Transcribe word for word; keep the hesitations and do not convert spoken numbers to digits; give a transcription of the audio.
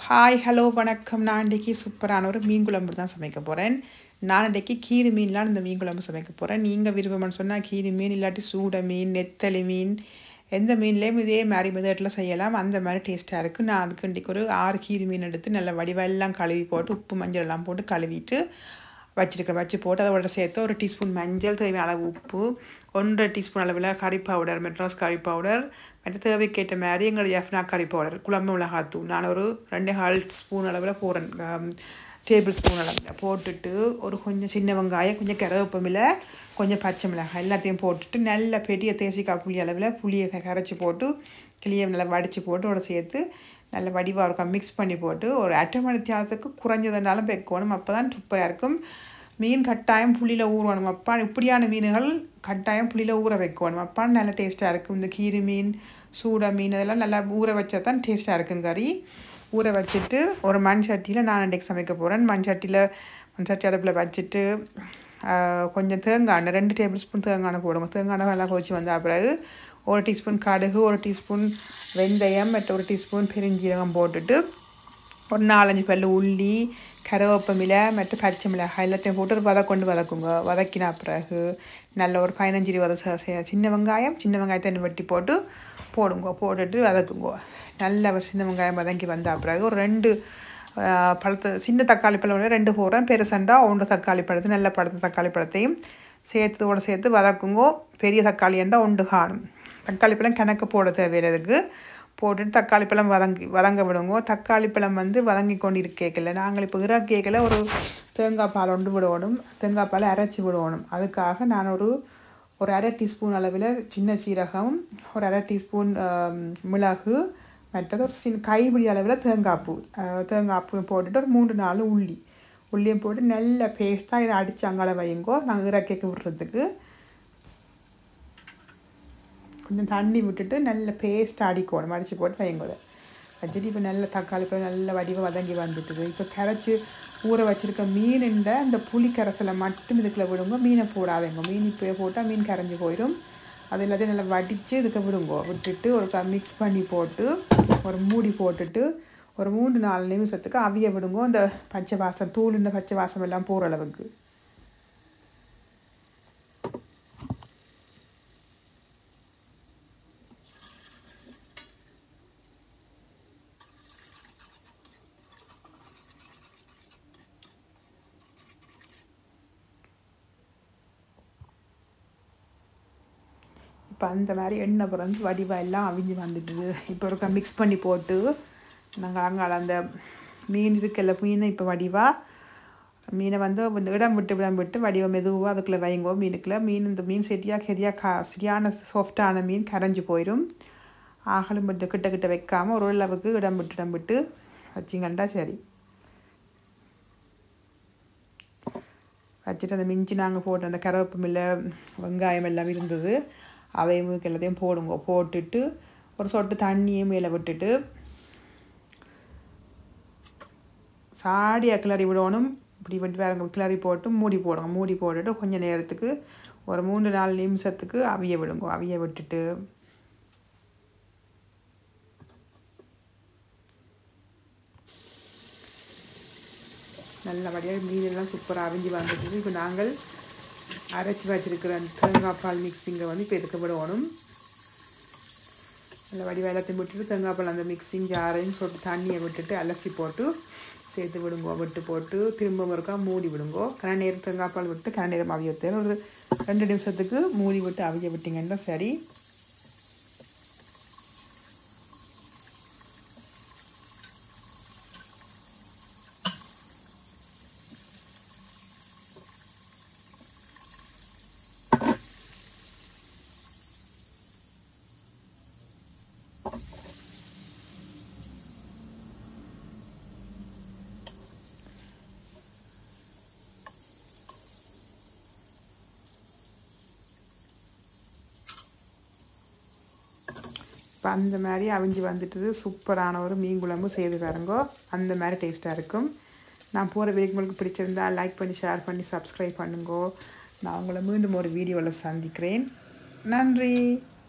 Hi hello வணக்கம். நான் இன்றைக்கி சூப்பரான ஒரு மீன் குழம்பு தான் சமைக்க போகிறேன். நான் இன்றைக்கி கீரி மீன்லாம் இந்த மீன் குழம்பு சமைக்க போகிறேன். நீங்கள் விருப்பம்னு சொன்னால் கீரி மீன் இல்லாட்டி சூடை மீன், நெத்தலி மீன், எந்த மீன்லேயும் இதே மாதிரி மெதட்டில் செய்யலாம். அந்த மாதிரி டேஸ்ட்டாக இருக்குது. நான் அதுக்கு இன்றைக்கி ஒரு ஆறு கீரி மீன் எடுத்து நல்ல வடிவெல்லாம் கழுவி போட்டு உப்பு மஞ்சள் எல்லாம் போட்டு கழுவிட்டு வச்சுருக்கேன். வச்சு போட்டு அதோட சேர்த்து ஒரு டீஸ்பூன் மஞ்சள், தேவையான அளவு உப்பு, ஒன்றரை டீஸ்பூன் அளவில் கறி பவுடர், மெட்ராஸ் கறி பவுடர், மற்ற தேவைக்கேற்ற மாதிரி எங்களுடைய எஃப்னா கறி பவுடர், குழம்பு மிளகாத்தூள் நான் ஒரு ரெண்டு கால் ஸ்பூன் அளவில் போடுறேன். டேபிள் ஸ்பூன் அளவில் போட்டுட்டு ஒரு கொஞ்சம் சின்ன வெங்காயம், கொஞ்சம் கருவேப்பிலை, கொஞ்சம் பச்சை மிளகாய் எல்லாத்தையும் போட்டுட்டு நல்ல பெரிய தேசிக்காய் புளி அளவில் புளியை கரைச்சி போட்டு கிளியை நல்லா வடித்து போட்டு அதோட சேர்த்து நல்ல வடிவாக இருக்கும் மிக்ஸ் பண்ணி போட்டு ஒரு அரை மணி நேரத்துக்கு குறைஞ்சதுனாலும் வைக்கணும். அப்போ தான் சூப்பராக இருக்கும். மீன் கட்டாயம் புளியில் ஊறணும். அப்பா இப்படியான மீன்கள் கட்டாயம் புளியில் ஊற வைக்கணும். அப்பா நல்லா டேஸ்ட்டாக இருக்கும். இந்த கீரி மீன், சூடை மீன் இதெல்லாம் நல்லா ஊற வச்சா தான் டேஸ்ட்டாக இருக்கும் கறி. ஊற வச்சுட்டு ஒரு மண் சட்டியில் நான் இன்றைக்கி சமைக்க போகிறேன். மண் சட்டியில் மண் சட்டி அடுப்பில் வச்சுட்டு கொஞ்சம் தேங்காய் ரெண்டு டேபிள் ஸ்பூன் தேங்காய் போடுங்க. தேங்காய் நல்லா கொதிச்சு வந்த பிறகு ஒரு டீஸ்பூன் கடுகு, ஒரு டீஸ்பூன் வெந்தயம், மற்ற ஒரு டீஸ்பூன் பெருஞ்சீரகம் போட்டுட்டு ஒரு நாலஞ்சு பல் உள்ளி, கருவேப்பிலை, மற்ற பச்சை மிளகாய் எல்லாத்தையும் போட்டு ஒரு வதக்கொண்டு கொண்டு வதக்குங்க. வதக்கினா பிறகு நல்ல ஒரு பதினஞ்சு இருபது சின்ன வெங்காயம் சின்ன வெங்காயத்தை வெட்டி போட்டு போடுங்க. போட்டுட்டு வதக்குங்க. நல்ல ஒரு சின்ன வெங்காயம் வதங்கி வந்த பிறகு ஒரு ரெண்டு பழத்தை சின்ன தக்காளி பழம் ரெண்டு போடுறேன். பெருசண்டா ஒன்று தக்காளி பழத்தை நல்ல பழத்தை தக்காளி பழத்தையும் சேர்த்துவோட சேர்த்து வதக்குங்கோ. பெரிய தக்காளி என்றால் ஒன்று காணும். தக்காளி பழம் கணக்கு போட தேவையிறதுக்கு போட்டுட்டு தக்காளி பழம் வதங்கி வதங்க விடுங்க. தக்காளி பழம் வந்து வதங்கி கொண்டு இருக்கேக்கல நாங்கள் இப்போ இற கேட்கல ஒரு தேங்காய் பால் ஒன்று விடணும். தேங்காய் பாலை அரைச்சி விடணும். அதுக்காக நான் ஒரு ஒரு அரை டீஸ்பூன் அளவில் சின்ன சீரகம், ஒரு அரை டீஸ்பூன் மிளகு, மற்றது ஒரு சின்ன கைப்பிடி அளவில் தேங்காய் பூ தேங்காய் பூ போட்டுட்டு ஒரு மூன்று நாலு உள்ளி உள்ளியும் போட்டு நல்ல பேஸ்ட்டாக இதை அடித்து அங்கால வைங்கோ. நாங்கள் இற கேட்க விடுறதுக்கு கொஞ்சம் தண்ணி விட்டுட்டு நல்ல பேஸ்ட்டாக அடிக்கணும். அடித்து போட்டு வைங்கோதை வச்சுட்டு இப்போ நல்ல தக்காளி பழம் நல்ல வடிவாக வதங்கி வந்துட்டுது. இப்போ கரைச்சி ஊற வச்சுருக்க மீனுண்ட அந்த புளி கரைசலை மட்டும் இதுக்குள்ளே விடுங்க. மீனை போடாதேங்க. மீன் இப்போ போட்டால் மீன் கரைஞ்சி போயிடும். அது எல்லாத்தையும் நல்லா வடித்து இதுக்கு விடுங்கோ. விட்டுட்டு ஒரு மிக்ஸ் பண்ணி போட்டு ஒரு மூடி போட்டுட்டு ஒரு மூன்று நாலு நிமிஷத்துக்கு அவிய விடுங்க. இந்த பச்சை வாசம் தூளுண்ட பச்சை வாசம் எல்லாம் போகிற அளவுக்கு. இப்போ அந்த மாதிரி எண்ணெய் பிறந்து வடிவாக எல்லாம் அவிஞ்சு வந்துட்டுது. இப்போ இருக்க மிக்ஸ் பண்ணி போட்டு நாங்கள் அங்கே அந்த மீன் இருக்கல மீனை இப்போ வடிவாக மீனை வந்து இடம் விட்டு இடம் விட்டு வடிவம் மெதுவாக அதுக்குள்ளே வைங்கோ. மீனுக்குள்ளே மீன் இந்த மீன் சரியாக கரியாக கா சரியான சாஃப்டான மீன் கரைஞ்சி போயிடும். ஆகலும் விட்டு கிட்ட கிட்ட வைக்காமல் ஒரு அளவுக்கு இடம் விட்டு இடம் விட்டு வச்சிங்கண்டா சரி. வச்சுட்டு அந்த மிஞ்சி நாங்கள் போட்டு அந்த கருவேப்பிலை வெங்காயம் எல்லாம் இருந்தது அவையும் எல்லாத்தையும் போடுங்க. போட்டுட்டு ஒரு சொட்டு தண்ணியும் மேலே விட்டுட்டு சாடியாக கிளறி விடணும். இப்படி விட்டு வேறு கிளறி போட்டு மூடி போடுங்க. மூடி போட்டுட்டு கொஞ்சம் நேரத்துக்கு ஒரு மூன்று நாலு நிமிஷத்துக்கு அவிய விடுங்க. அவிய விட்டுட்டு நல்லபடியாக மீனெல்லாம் சூப்பராக அவிஞ்சு வந்துட்டு இப்போ நாங்கள் அரைச்சி வச்சுருக்கிற அந்த தேங்காய் பால் மிக்ஸிங்கை வந்து இப்போ எதுக்கு விடணும். நல்ல வடி வெள்ளத்தையும் விட்டுட்டு தேங்காய் பால் அந்த மிக்ஸிங் ஜாரையும் சொட்டு தண்ணியை விட்டுட்டு அலசி போட்டு சேர்த்து விடுங்கோ. விட்டு போட்டு திரும்ப ஒருக்கா மூடி விடுங்கோ. கரை நேரம் தேங்காய் பால் விட்டு கரை நேரம் அவிய தேவை ஒரு ரெண்டு நிமிஷத்துக்கு மூடி விட்டு அவிய விட்டிங்கன்னா சரி. இப்போ அந்த மாதிரி அவிஞ்சு வந்துட்டுது. சூப்பரான ஒரு மீன் குழம்பு செய்து பாருங்கோ. அந்த மாதிரி டேஸ்ட்டாக இருக்கும். நான் போகிற வீடியோ உங்களுக்கு பிடிச்சிருந்தா லைக் பண்ணி ஷேர் பண்ணி சப்ஸ்கிரைப் பண்ணுங்கோ. நான் உங்களை மீண்டும் ஒரு வீடியோவில் சந்திக்கிறேன். நன்றி.